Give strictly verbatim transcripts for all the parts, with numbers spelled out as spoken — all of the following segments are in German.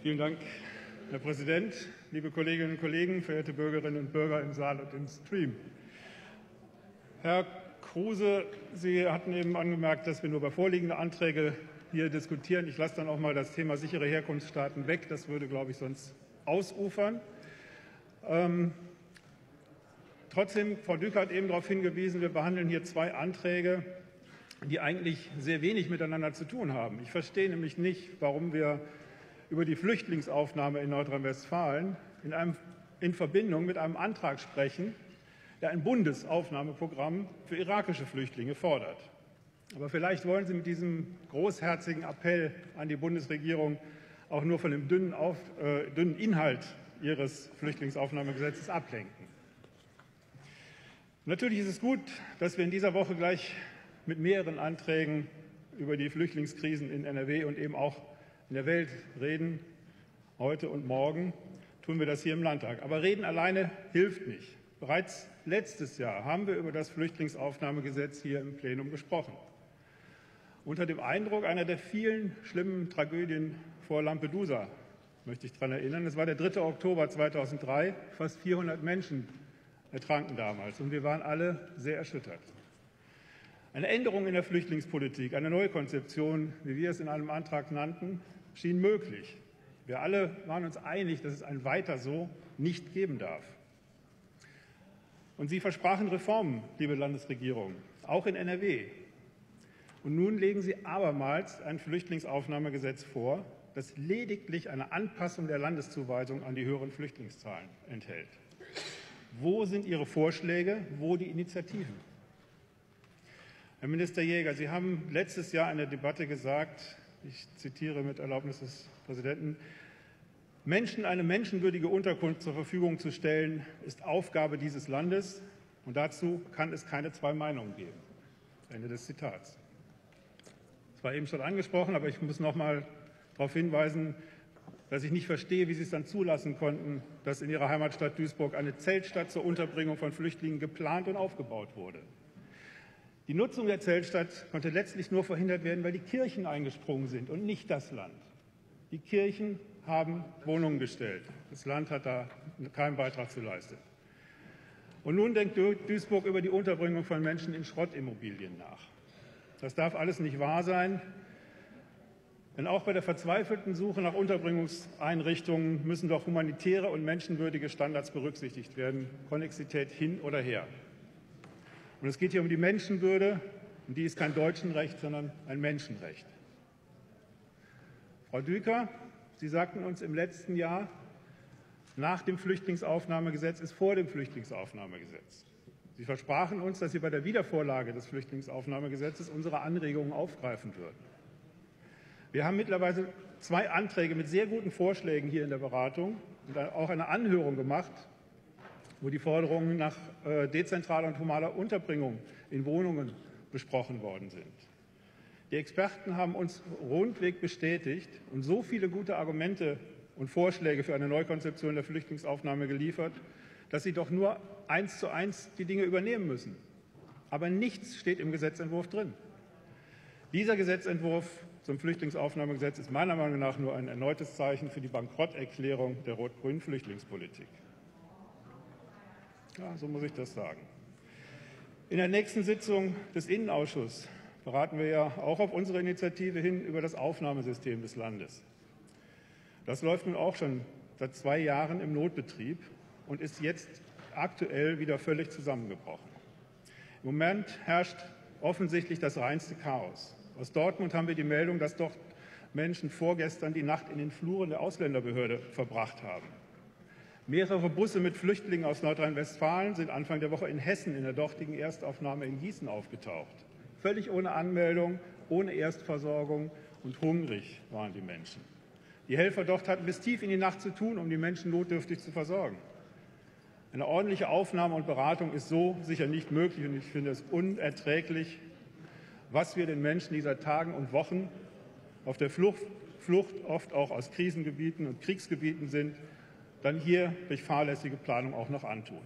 Vielen Dank, Herr Präsident, liebe Kolleginnen und Kollegen, verehrte Bürgerinnen und Bürger im Saal und im Stream. Herr Kruse, Sie hatten eben angemerkt, dass wir nur über vorliegende Anträge hier diskutieren. Ich lasse dann auch mal das Thema sichere Herkunftsstaaten weg. Das würde, glaube ich, sonst ausufern. Ähm, trotzdem, Frau Düker hat eben darauf hingewiesen, wir behandeln hier zwei Anträge, die eigentlich sehr wenig miteinander zu tun haben. Ich verstehe nämlich nicht, warum wir über die Flüchtlingsaufnahme in Nordrhein-Westfalen in, einem, in Verbindung mit einem Antrag sprechen, der ein Bundesaufnahmeprogramm für irakische Flüchtlinge fordert. Aber vielleicht wollen Sie mit diesem großherzigen Appell an die Bundesregierung auch nur von dem dünnen, Auf, äh, dünnen Inhalt Ihres Flüchtlingsaufnahmegesetzes ablenken. Natürlich ist es gut, dass wir in dieser Woche gleich mit mehreren Anträgen über die Flüchtlingskrisen in N R W und eben auch in der Welt reden. Heute und morgen tun wir das hier im Landtag. Aber reden alleine hilft nicht. Bereits letztes Jahr haben wir über das Flüchtlingsaufnahmegesetz hier im Plenum gesprochen. Unter dem Eindruck einer der vielen schlimmen Tragödien vor Lampedusa möchte ich daran erinnern. Es war der dritte Oktober zweitausenddrei. Fast vierhundert Menschen ertranken damals. Und wir waren alle sehr erschüttert. Eine Änderung in der Flüchtlingspolitik, eine Neukonzeption, wie wir es in einem Antrag nannten, schien möglich. Wir alle waren uns einig, dass es ein Weiter so nicht geben darf. Und Sie versprachen Reformen, liebe Landesregierung, auch in N R W. Und nun legen Sie abermals ein Flüchtlingsaufnahmegesetz vor, das lediglich eine Anpassung der Landeszuweisung an die höheren Flüchtlingszahlen enthält. Wo sind Ihre Vorschläge, wo die Initiativen? Herr Minister Jäger, Sie haben letztes Jahr in der Debatte gesagt, ich zitiere mit Erlaubnis des Präsidenten, Menschen eine menschenwürdige Unterkunft zur Verfügung zu stellen, ist Aufgabe dieses Landes, und dazu kann es keine zwei Meinungen geben. Ende des Zitats. Das war eben schon angesprochen, aber ich muss noch mal darauf hinweisen, dass ich nicht verstehe, wie Sie es dann zulassen konnten, dass in Ihrer Heimatstadt Duisburg eine Zeltstadt zur Unterbringung von Flüchtlingen geplant und aufgebaut wurde. Die Nutzung der Zeltstadt konnte letztlich nur verhindert werden, weil die Kirchen eingesprungen sind und nicht das Land. Die Kirchen haben Wohnungen gestellt. Das Land hat da keinen Beitrag zu leisten. Und nun denkt Duisburg über die Unterbringung von Menschen in Schrottimmobilien nach. Das darf alles nicht wahr sein. Denn auch bei der verzweifelten Suche nach Unterbringungseinrichtungen müssen doch humanitäre und menschenwürdige Standards berücksichtigt werden. Konnexität hin oder her. Und es geht hier um die Menschenwürde, und die ist kein Deutschenrecht, sondern ein Menschenrecht. Frau Düker, Sie sagten uns im letzten Jahr, nach dem Flüchtlingsaufnahmegesetz ist vor dem Flüchtlingsaufnahmegesetz. Sie versprachen uns, dass Sie bei der Wiedervorlage des Flüchtlingsaufnahmegesetzes unsere Anregungen aufgreifen würden. Wir haben mittlerweile zwei Anträge mit sehr guten Vorschlägen hier in der Beratung und auch eine Anhörung gemacht, wo die Forderungen nach äh, dezentraler und humaner Unterbringung in Wohnungen besprochen worden sind. Die Experten haben uns rundweg bestätigt und so viele gute Argumente und Vorschläge für eine Neukonzeption der Flüchtlingsaufnahme geliefert, dass sie doch nur eins zu eins die Dinge übernehmen müssen. Aber nichts steht im Gesetzentwurf drin. Dieser Gesetzentwurf zum Flüchtlingsaufnahmegesetz ist meiner Meinung nach nur ein erneutes Zeichen für die Bankrotterklärung der rot-grünen Flüchtlingspolitik. Ja, so muss ich das sagen. In der nächsten Sitzung des Innenausschusses beraten wir ja auch auf unsere Initiative hin über das Aufnahmesystem des Landes. Das läuft nun auch schon seit zwei Jahren im Notbetrieb und ist jetzt aktuell wieder völlig zusammengebrochen. Im Moment herrscht offensichtlich das reinste Chaos. Aus Dortmund haben wir die Meldung, dass dort Menschen vorgestern die Nacht in den Fluren der Ausländerbehörde verbracht haben. Mehrere Busse mit Flüchtlingen aus Nordrhein-Westfalen sind Anfang der Woche in Hessen in der dortigen Erstaufnahme in Gießen aufgetaucht. Völlig ohne Anmeldung, ohne Erstversorgung und hungrig waren die Menschen. Die Helfer dort hatten bis tief in die Nacht zu tun, um die Menschen notdürftig zu versorgen. Eine ordentliche Aufnahme und Beratung ist so sicher nicht möglich, und ich finde es unerträglich, was wir den Menschen, die seit Tagen und Wochen auf der Flucht, Flucht oft auch aus Krisengebieten und Kriegsgebieten sind, dann hier durch fahrlässige Planung auch noch antun.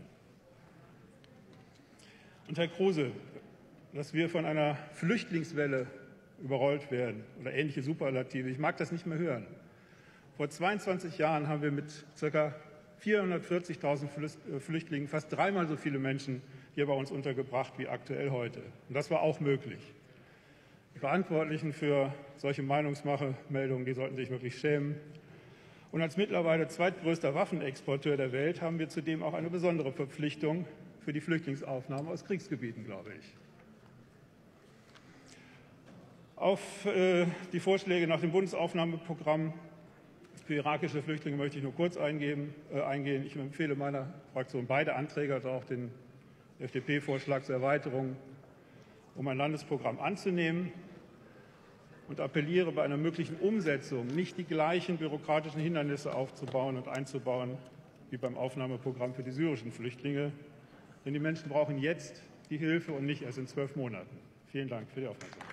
Und Herr Kruse, dass wir von einer Flüchtlingswelle überrollt werden oder ähnliche Superlative, ich mag das nicht mehr hören. Vor zweiundzwanzig Jahren haben wir mit ca. vierhundertvierzigtausend Flüchtlingen fast dreimal so viele Menschen hier bei uns untergebracht wie aktuell heute. Und das war auch möglich. Die Verantwortlichen für solche Meinungsmache-Meldungen, die sollten sich wirklich schämen. Und als mittlerweile zweitgrößter Waffenexporteur der Welt haben wir zudem auch eine besondere Verpflichtung für die Flüchtlingsaufnahme aus Kriegsgebieten, glaube ich. Auf äh, die Vorschläge nach dem Bundesaufnahmeprogramm für irakische Flüchtlinge möchte ich nur kurz eingeben, äh, eingehen. Ich empfehle meiner Fraktion beide Anträge, also auch den F D P-Vorschlag zur Erweiterung, um ein Landesprogramm anzunehmen, und appelliere bei einer möglichen Umsetzung nicht die gleichen bürokratischen Hindernisse aufzubauen und einzubauen wie beim Aufnahmeprogramm für die syrischen Flüchtlinge. Denn die Menschen brauchen jetzt die Hilfe und nicht erst in zwölf Monaten. Vielen Dank für die Aufmerksamkeit.